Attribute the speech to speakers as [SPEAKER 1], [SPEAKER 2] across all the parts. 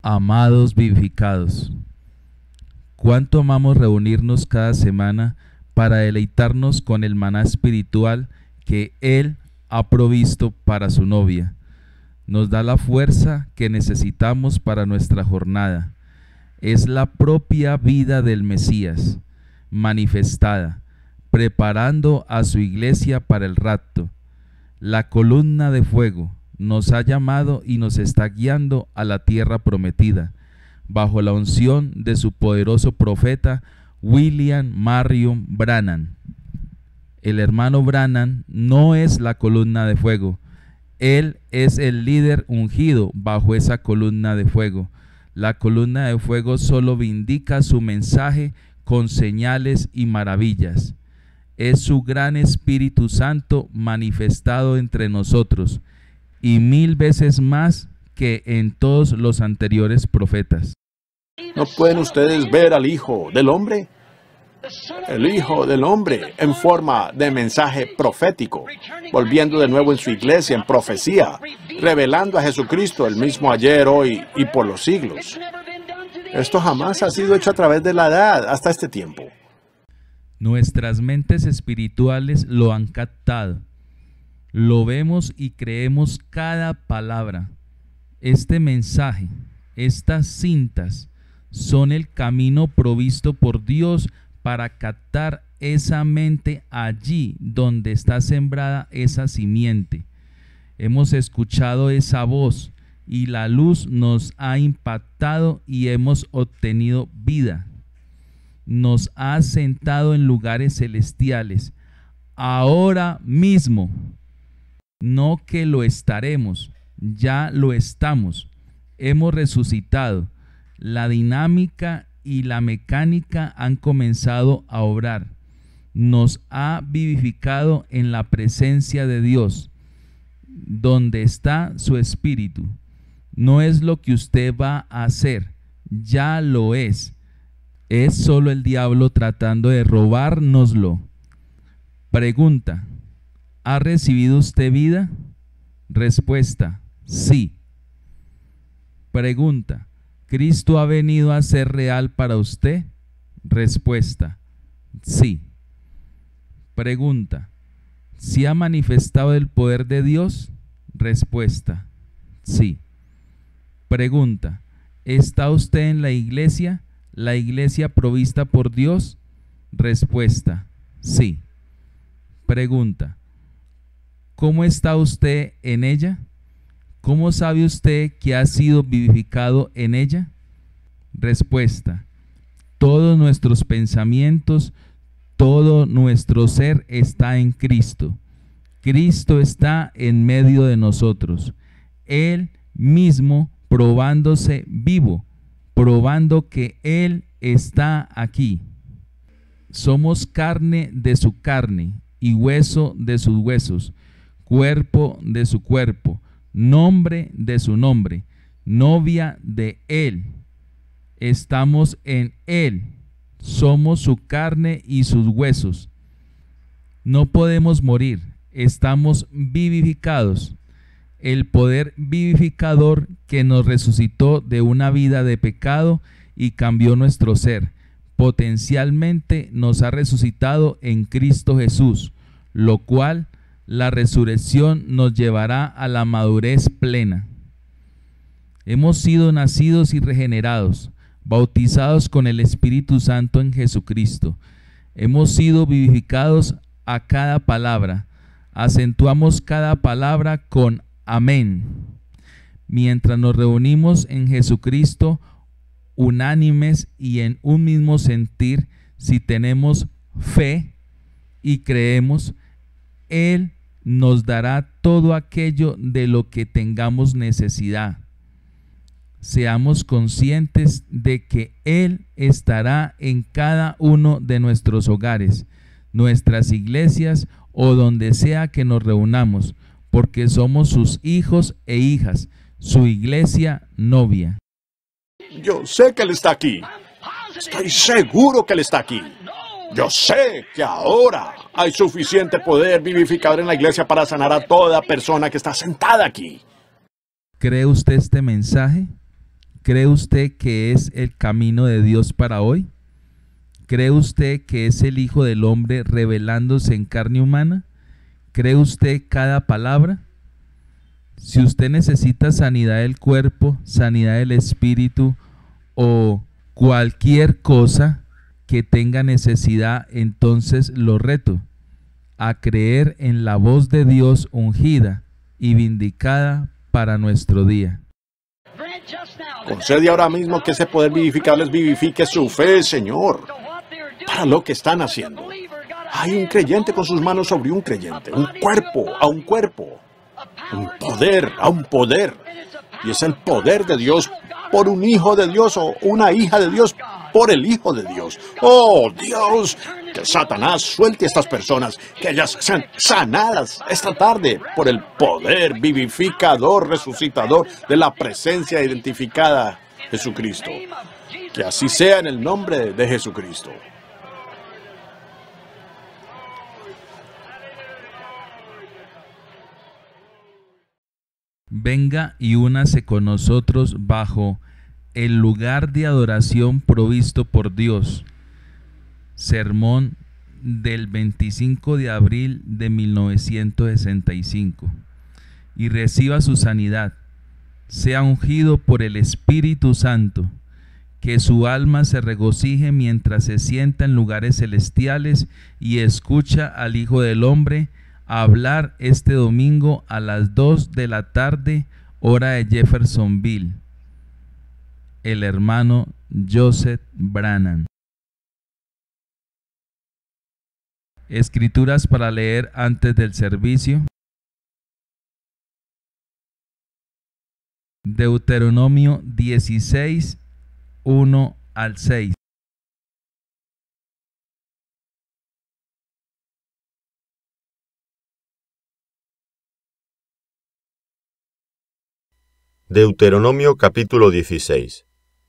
[SPEAKER 1] Amados vivificados, cuánto amamos reunirnos cada semana para deleitarnos con el maná espiritual que Él ha provisto para su novia. Nos da la fuerza que necesitamos para nuestra jornada. Es la propia vida del Mesías, manifestada, preparando a su iglesia para el rapto. La columna de fuego nos ha llamado y nos está guiando a la tierra prometida, bajo la unción de su poderoso profeta William Marion Branham. El hermano Branham no es la columna de fuego, él es el líder ungido bajo esa columna de fuego. La columna de fuego solo vindica su mensaje con señales y maravillas. Es su gran Espíritu Santo manifestado entre nosotros, y 1000 veces más que en todos los anteriores profetas.
[SPEAKER 2] ¿No pueden ustedes ver al Hijo del Hombre? El Hijo del Hombre en forma de mensaje profético, volviendo de nuevo en su iglesia en profecía, revelando a Jesucristo el mismo ayer, hoy y por los siglos. Esto jamás ha sido hecho a través de la edad hasta este tiempo.
[SPEAKER 1] Nuestras mentes espirituales lo han captado. Lo vemos y creemos cada palabra. Este mensaje, estas cintas, son el camino provisto por Dios para captar esa mente allí donde está sembrada esa simiente. Hemos escuchado esa voz y la luz nos ha impactado y hemos obtenido vida. Nos ha sentado en lugares celestiales, ahora mismo. No que lo estaremos, ya lo estamos. Hemos resucitado. La dinámica y la mecánica han comenzado a obrar. Nos ha vivificado en la presencia de Dios, donde está su Espíritu. No es lo que usted va a hacer, ya lo es. Es solo el diablo tratando de robárnoslo. Pregunta: ¿ha recibido usted vida? Respuesta: sí. Pregunta: ¿Cristo ha venido a ser real para usted? Respuesta: sí. Pregunta: ¿se ha manifestado el poder de Dios? Respuesta: sí. Pregunta: ¿está usted en la iglesia provista por Dios? Respuesta: sí. Pregunta: ¿cómo está usted en ella? ¿Cómo sabe usted que ha sido vivificado en ella? Respuesta: todos nuestros pensamientos, todo nuestro ser está en Cristo. Cristo está en medio de nosotros. Él mismo probándose vivo, probando que Él está aquí. Somos carne de su carne y hueso de sus huesos, cuerpo de su cuerpo, nombre de su nombre, novia de Él. Estamos en Él, somos su carne y sus huesos. No podemos morir, estamos vivificados. El poder vivificador que nos resucitó de una vida de pecado y cambió nuestro ser, potencialmente nos ha resucitado en Cristo Jesús, lo cual la resurrección nos llevará a la madurez plena. Hemos sido nacidos y regenerados, bautizados con el Espíritu Santo en Jesucristo. Hemos sido vivificados a cada palabra. Acentuamos cada palabra con amén. Mientras nos reunimos en Jesucristo, unánimes y en un mismo sentir, si tenemos fe y creemos, Él nos dará todo aquello de lo que tengamos necesidad. Seamos conscientes de que Él estará en cada uno de nuestros hogares, nuestras iglesias o donde sea que nos reunamos, porque somos sus hijos e hijas, su iglesia novia.
[SPEAKER 2] Yo sé que Él está aquí. Estoy seguro que Él está aquí. Yo sé que ahora hay suficiente poder vivificador en la iglesia para sanar a toda persona que está sentada aquí.
[SPEAKER 1] ¿Cree usted este mensaje? ¿Cree usted que es el camino de Dios para hoy? ¿Cree usted que es el Hijo del Hombre revelándose en carne humana? ¿Cree usted cada palabra? Si usted necesita sanidad del cuerpo, sanidad del espíritu o cualquier cosa que tenga necesidad, entonces lo reto a creer en la voz de Dios ungida y vindicada para nuestro día.
[SPEAKER 2] Concede ahora mismo que ese poder vivificador les vivifique su fe, Señor, para lo que están haciendo. Hay un creyente con sus manos sobre un creyente, un cuerpo a un cuerpo, un poder a un poder. Y es el poder de Dios por un hijo de Dios o una hija de Dios por el Hijo de Dios. ¡Oh, Dios! Que Satanás suelte a estas personas, que ellas sean sanadas esta tarde por el poder vivificador, resucitador de la presencia identificada Jesucristo. Que así sea en el nombre de Jesucristo.
[SPEAKER 1] Venga y únase con nosotros bajo el lugar de adoración provisto por Dios. Sermón del 25 de abril de 1965. Y reciba su sanidad. Sea ungido por el Espíritu Santo. Que su alma se regocije mientras se sienta en lugares celestiales y escucha al Hijo del Hombre hablar este domingo a las 2 de la tarde, hora de Jeffersonville. El hermano Joseph Branham. Escrituras para leer antes del servicio. Deuteronomio 16, 1 al 6.
[SPEAKER 3] Deuteronomio capítulo 16.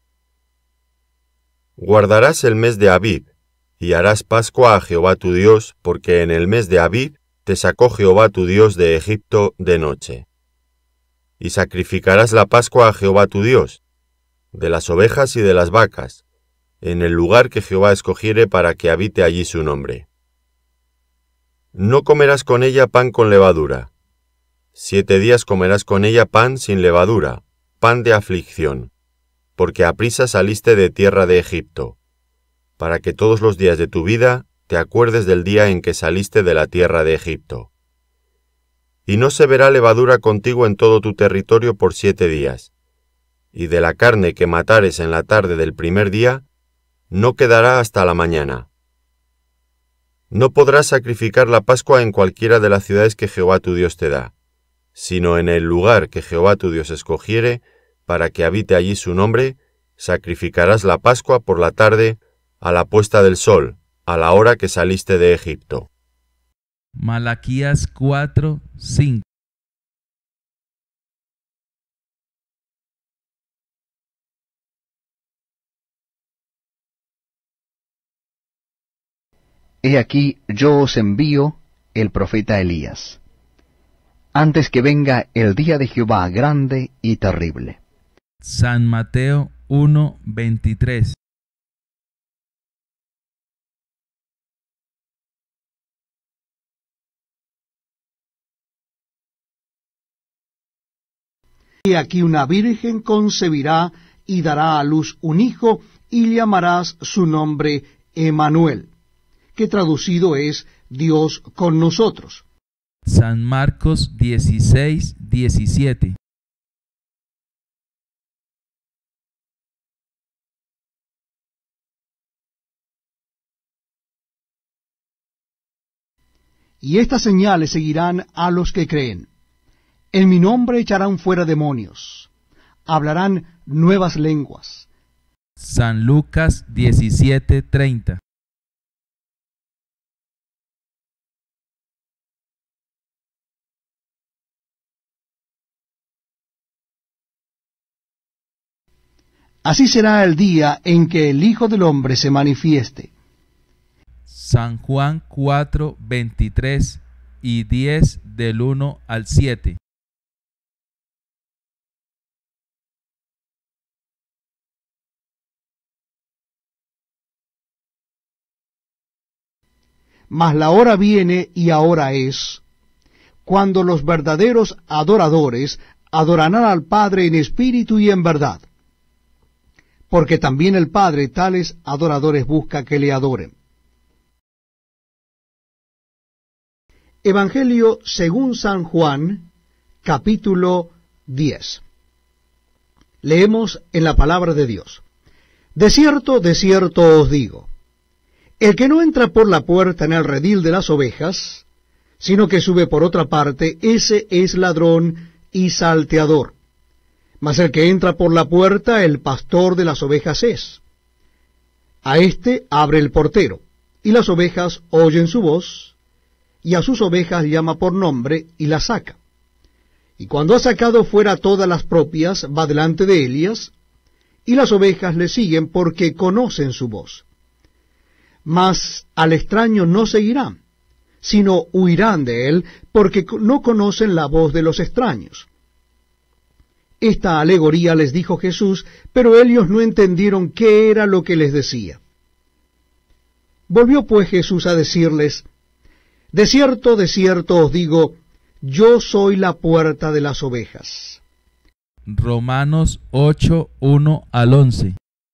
[SPEAKER 3] Guardarás el mes de Abib, y harás Pascua a Jehová tu Dios, porque en el mes de Abib te sacó Jehová tu Dios de Egipto de noche. Y sacrificarás la Pascua a Jehová tu Dios, de las ovejas y de las vacas, en el lugar que Jehová escogiere para que habite allí su nombre. No comerás con ella pan con levadura. 7 días comerás con ella pan sin levadura, pan de aflicción, porque aprisa saliste de tierra de Egipto, para que todos los días de tu vida te acuerdes del día en que saliste de la tierra de Egipto. Y no se verá levadura contigo en todo tu territorio por 7 días, y de la carne que matares en la tarde del primer día, no quedará hasta la mañana. No podrás sacrificar la Pascua en cualquiera de las ciudades que Jehová tu Dios te da, sino en el lugar que Jehová tu Dios escogiere, para que habite allí su nombre, sacrificarás la Pascua por la tarde, a la puesta del sol, a la hora que saliste de Egipto.
[SPEAKER 1] Malaquías 4, 5.
[SPEAKER 4] He aquí yo os envío el profeta Elías, antes que venga el día de Jehová grande y terrible.
[SPEAKER 1] San Mateo 1, 23.
[SPEAKER 5] He aquí una virgen concebirá y dará a luz un hijo, y llamarás su nombre Emmanuel, que traducido es Dios con nosotros.
[SPEAKER 1] San Marcos 16, 17.
[SPEAKER 5] Y estas señales seguirán a los que creen. En mi nombre echarán fuera demonios, hablarán nuevas lenguas.
[SPEAKER 1] San Lucas 17, 30.
[SPEAKER 5] Así será el día en que el Hijo del Hombre se manifieste.
[SPEAKER 1] San Juan 4, 23 y 10 del 1 al 7.
[SPEAKER 5] mas la hora viene y ahora es, cuando los verdaderos adoradores adorarán al Padre en espíritu y en verdad. Porque también el Padre tales adoradores busca que le adoren. Evangelio según San Juan, capítulo 10. Leemos en la palabra de Dios. De cierto os digo, el que no entra por la puerta en el redil de las ovejas, sino que sube por otra parte, ese es ladrón y salteador. Mas el que entra por la puerta, el pastor de las ovejas es. A éste abre el portero, y las ovejas oyen su voz, y a sus ovejas llama por nombre, y las saca. Y cuando ha sacado fuera todas las propias, va delante de ellas, y las ovejas le siguen porque conocen su voz. Mas al extraño no seguirán, sino huirán de él, porque no conocen la voz de los extraños. Esta alegoría les dijo Jesús, pero ellos no entendieron qué era lo que les decía. Volvió pues Jesús a decirles, de cierto os digo, yo soy la puerta de las ovejas.
[SPEAKER 1] Romanos 8, 1 al 11.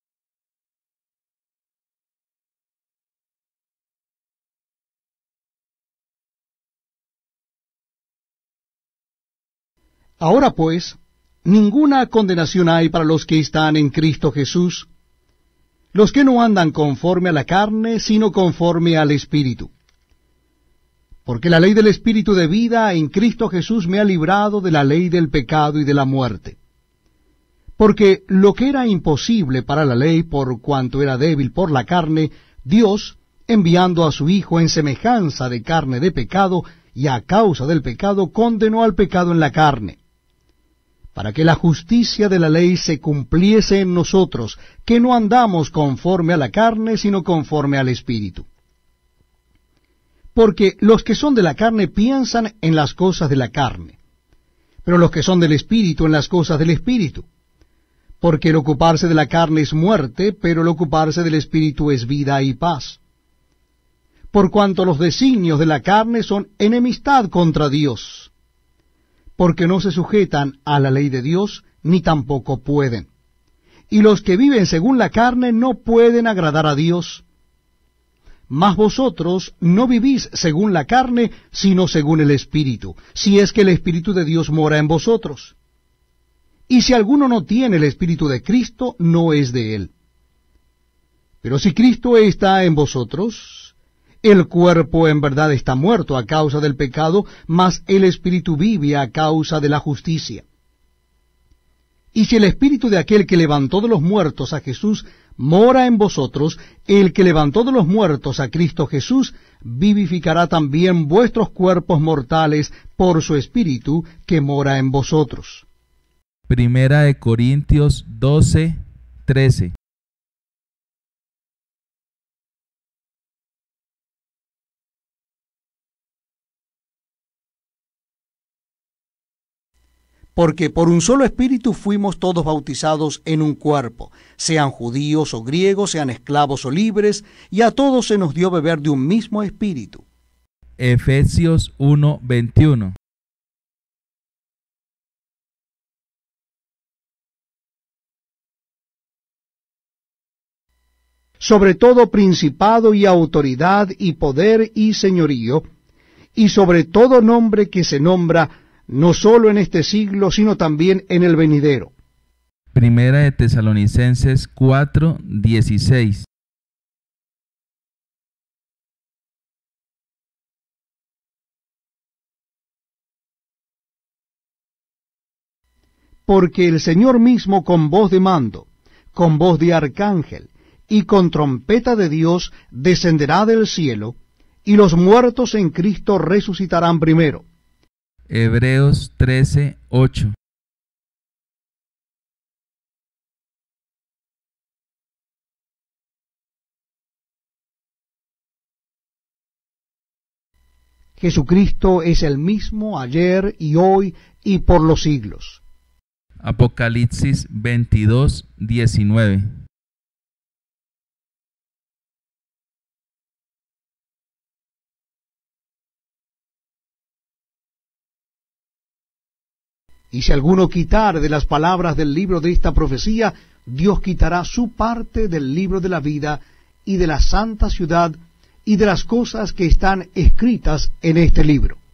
[SPEAKER 5] Ahora pues, ninguna condenación hay para los que están en Cristo Jesús, los que no andan conforme a la carne, sino conforme al Espíritu. Porque la ley del Espíritu de vida en Cristo Jesús me ha librado de la ley del pecado y de la muerte. Porque lo que era imposible para la ley, por cuanto era débil por la carne, Dios, enviando a su Hijo en semejanza de carne de pecado, y a causa del pecado, condenó al pecado en la carne, para que la justicia de la ley se cumpliese en nosotros, que no andamos conforme a la carne, sino conforme al Espíritu. Porque los que son de la carne piensan en las cosas de la carne, pero los que son del Espíritu en las cosas del Espíritu. Porque el ocuparse de la carne es muerte, pero el ocuparse del Espíritu es vida y paz. Por cuanto los designios de la carne son enemistad contra Dios, porque no se sujetan a la ley de Dios, ni tampoco pueden. Y los que viven según la carne no pueden agradar a Dios. Mas vosotros no vivís según la carne, sino según el Espíritu, si es que el Espíritu de Dios mora en vosotros. Y si alguno no tiene el Espíritu de Cristo, no es de él. Pero si Cristo está en vosotros, el cuerpo en verdad está muerto a causa del pecado, mas el Espíritu vive a causa de la justicia. Y si el Espíritu de aquel que levantó de los muertos a Jesús mora en vosotros, el que levantó de los muertos a Cristo Jesús vivificará también vuestros cuerpos mortales por su Espíritu que mora en vosotros.
[SPEAKER 1] Primera de Corintios 12, 13.
[SPEAKER 5] Porque por un solo Espíritu fuimos todos bautizados en un cuerpo, sean judíos o griegos, sean esclavos o libres, y a todos se nos dio beber de un mismo Espíritu.
[SPEAKER 1] Efesios 1, 21.
[SPEAKER 5] Sobre todo principado y autoridad y poder y señorío, y sobre todo nombre que se nombra, no solo en este siglo, sino también en el venidero.
[SPEAKER 1] Primera de Tesalonicenses 4, 16.
[SPEAKER 5] Porque el Señor mismo con voz de mando, con voz de arcángel, y con trompeta de Dios descenderá del cielo, y los muertos en Cristo resucitarán primero.
[SPEAKER 1] Hebreos 13, 8.
[SPEAKER 5] Jesucristo es el mismo ayer y hoy y por los siglos.
[SPEAKER 1] Apocalipsis 22, 19.
[SPEAKER 5] Y si alguno quitare de las palabras del libro de esta profecía, Dios quitará su parte del libro de la vida y de la santa ciudad y de las cosas que están escritas en este libro.